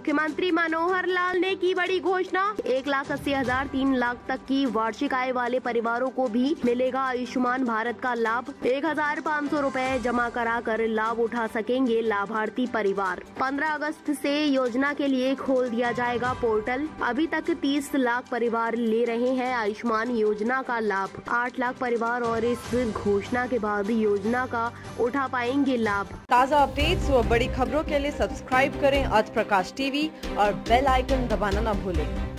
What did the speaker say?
मुख्यमंत्री मनोहर लाल ने की बड़ी घोषणा। 1,80,000 3 लाख तक की वार्षिक आय वाले परिवारों को भी मिलेगा आयुष्मान भारत का लाभ। 1,500 रुपए जमा कराकर लाभ उठा सकेंगे लाभार्थी परिवार। 15 अगस्त से योजना के लिए खोल दिया जाएगा पोर्टल। अभी तक 30 लाख परिवार ले रहे हैं आयुष्मान योजना का लाभ। 8 लाख परिवार और इस घोषणा के बाद योजना का उठा पाएंगे लाभ। ताज़ा अपडेट्स व बड़ी खबरों के लिए सब्सक्राइब करें आज प्रकाश टीवी और बेल आइकन दबाना न भूलें।